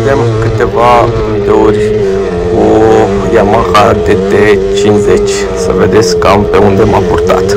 vedem câteva videouri cu Yamaha TT50, să vedeți cam pe unde m-a purtat.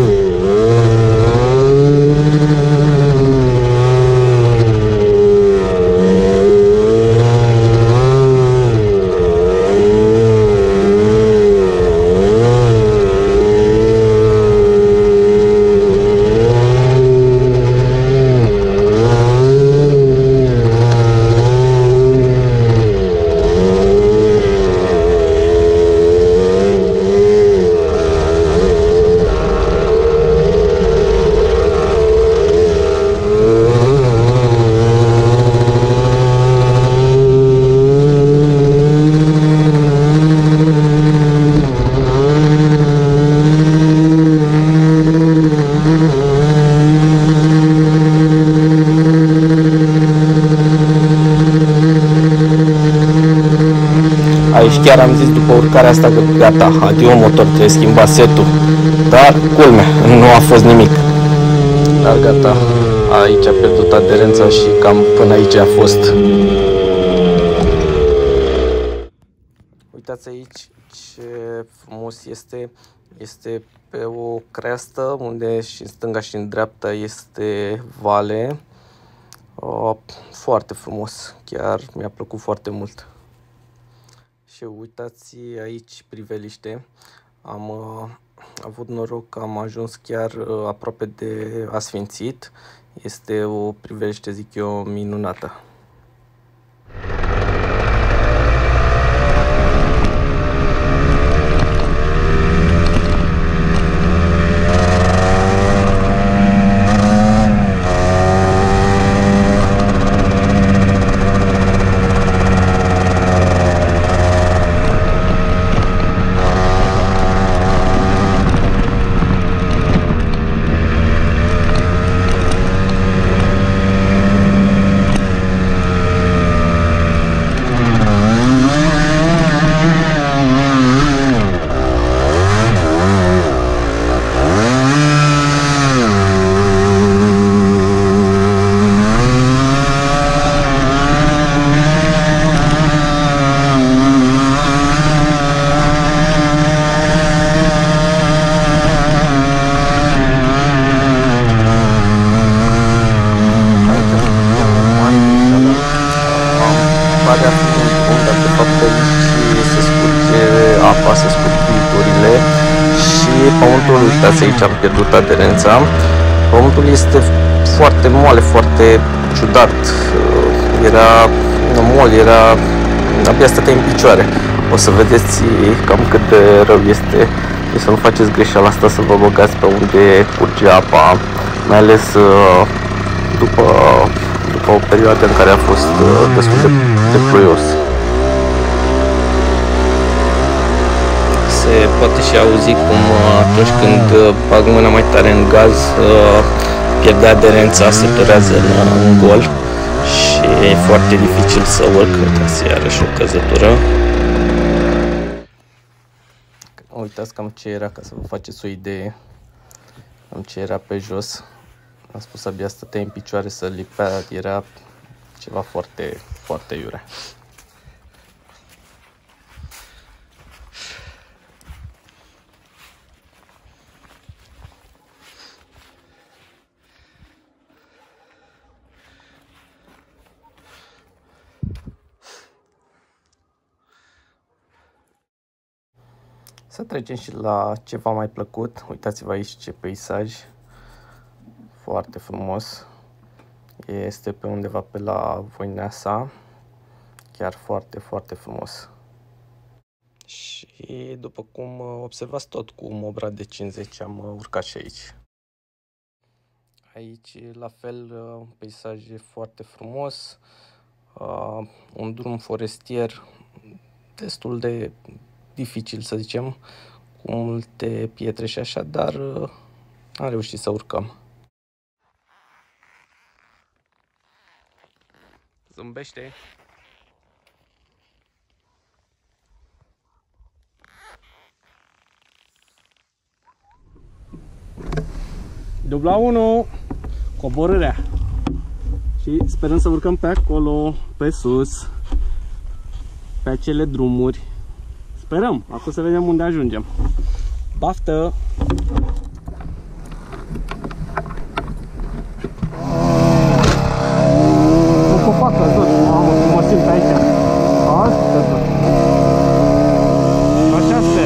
Aici chiar am zis după urcarea asta că gata, adio motor, trebuie schimbat setul. Dar, culme, nu a fost nimic. Dar gata, aici a pierdut aderența și cam până aici a fost. Uitați aici ce frumos este. Este pe o creastă unde și în stânga și în dreapta este vale. Foarte frumos, chiar mi-a plăcut foarte mult. Și uitați aici priveliște, am avut noroc că am ajuns chiar aproape de asfințit, este o priveliște, zic eu, minunată. Se scurg filturile și pământul, uitați aici am pierdut aderența. Pământul este foarte moale, foarte ciudat, era mol, era abia stătea în picioare. O să vedeți cam cât de rău este. Deci să nu faceți greșeala asta, să vă băgați pe unde curge apa, mai ales după o perioadă în care a fost destul de ploios. Se poate și auzi cum atunci când bag mâna mai tare în gaz pierde aderența, se torează în gol și e foarte dificil să urc. Uitați iarăși o căzătură. Uitați cam ce era, ca să vă faceți o idee, cam ce era pe jos. Am spus abia stătea în picioare, să lipea, era ceva foarte, foarte iurea. Să trecem și la ceva mai plăcut. Uitați-vă aici ce peisaj foarte frumos. Este pe undeva pe la Voineasa. Chiar foarte, foarte frumos. Și după cum observați, tot cu Mobra de 50 am urcat și aici. Aici la fel un peisaj foarte frumos. Un drum forestier destul de dificil, să zicem, cu multe pietre și așa, dar am reușit să urcăm. Zâmbește! Dubla 1, coborârea. Și sperăm să urcăm pe acolo, pe sus, pe acele drumuri. Sperăm, acum să vedem unde ajungem. Baftă! Un copac căzut, mamă, cum mă simt aici. Asta căzut. Așa sper.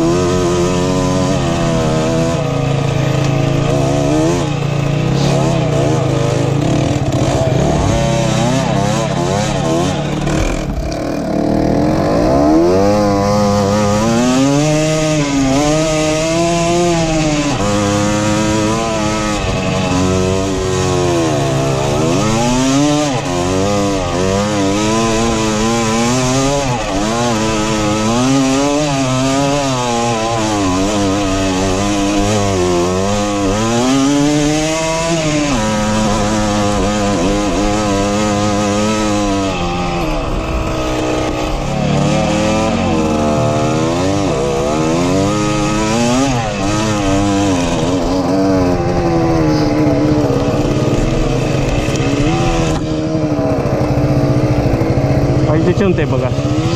De ce nu te-ai băgat?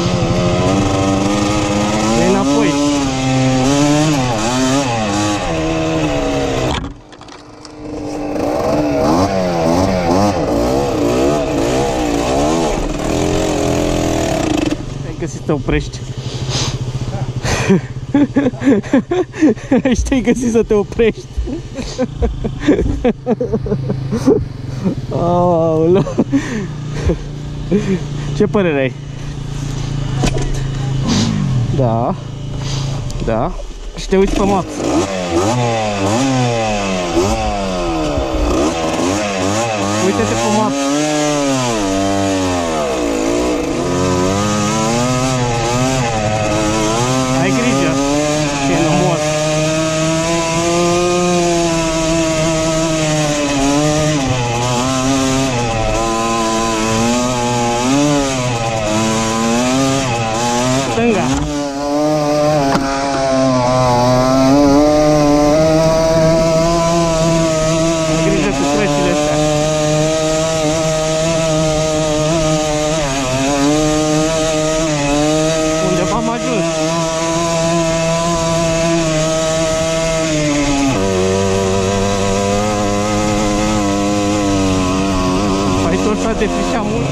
E înapoi. Ai găsit să te oprești. Ai găsit să te oprești. Aoleu. Ce părere ai? Da. Da. Și te uiți pe Max. Uite-te pe Max. Ai grijă. Ce nu mor. Stânga. Grijă cu creștile astea. Undeva am ajuns. Ai torsat de frișa mult.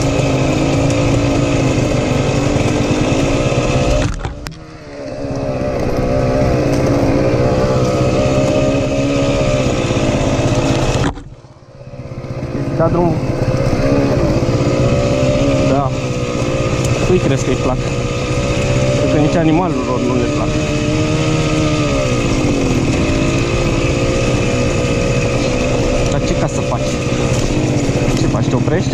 Da drumul. Da. Cui crezi că îi plac? Cred că nici animalelor nu le plac. Dar ce ca să faci? Ce faci? Te oprești?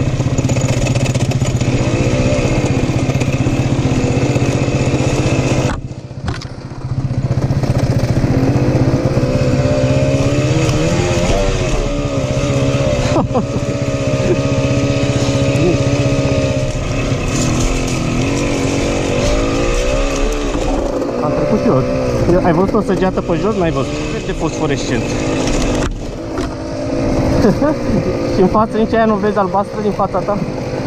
Am trecut și eu. Ai văzut o săgeată pe jos? N-ai văzut? Verde fosforescent. Și în față nici aia nu vezi albastră din fața ta?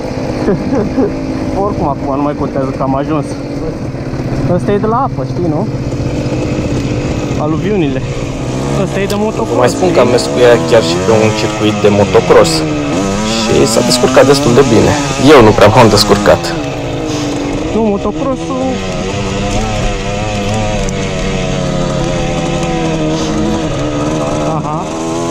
Oricum acum nu mai contează că am ajuns. Ăsta e de la apă, știi, nu? Aluviunile. Ăsta e de motocross. Mai spun că am mers cu ea chiar și pe un circuit de motocross. Și s-a descurcat destul de bine. Eu nu prea m-am descurcat. Nu, motocrossul... Aha.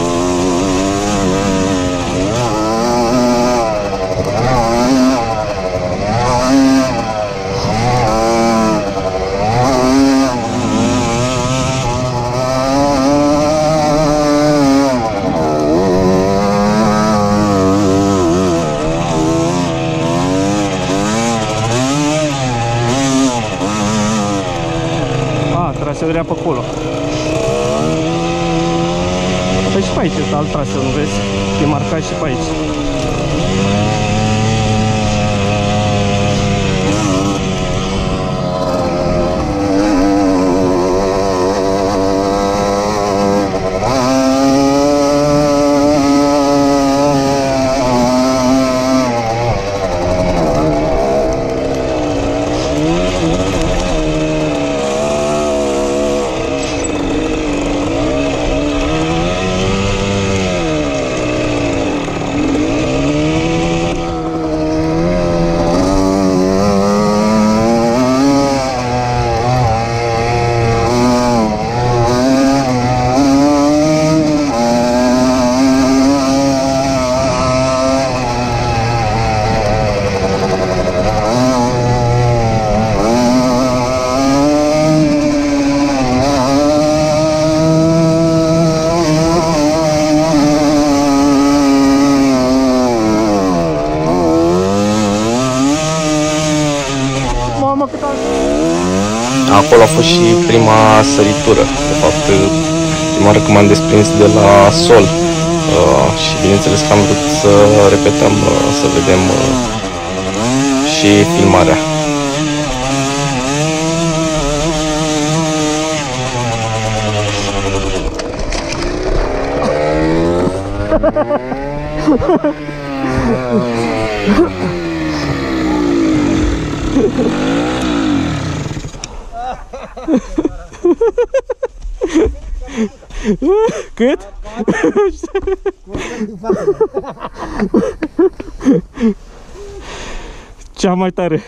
Traseul pe acolo. Păi și pe aici este alt traseu, nu vezi? E marcat și pe aici. Acolo a fost și prima săritură, de fapt prima oară când m-am desprins de la sol și bineînțeles că am vrut să repetăm, să vedem și filmarea. Cât? Cea mai tare.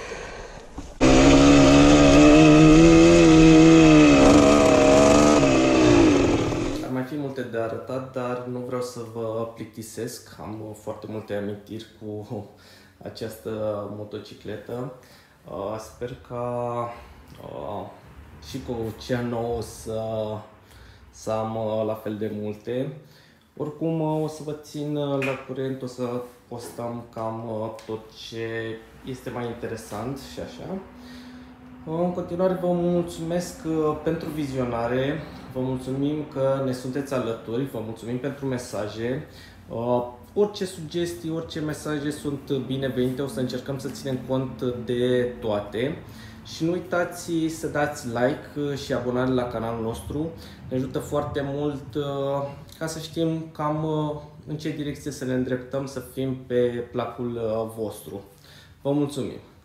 Ar mai fi multe de arătat, dar nu vreau să vă plictisesc. Am foarte multe amintiri cu această motocicletă. Sper ca și cu cea nouă să am la fel de multe. Oricum o să vă țin la curent, o să postăm cam tot ce este mai interesant și așa. În continuare vă mulțumesc pentru vizionare, vă mulțumim că ne sunteți alături, vă mulțumim pentru mesaje. Orice sugestii, orice mesaje sunt binevenite, o să încercăm să ținem cont de toate. Și nu uitați să dați like și abonare la canalul nostru, ne ajută foarte mult ca să știm cam în ce direcție să ne îndreptăm, să fim pe placul vostru. Vă mulțumim!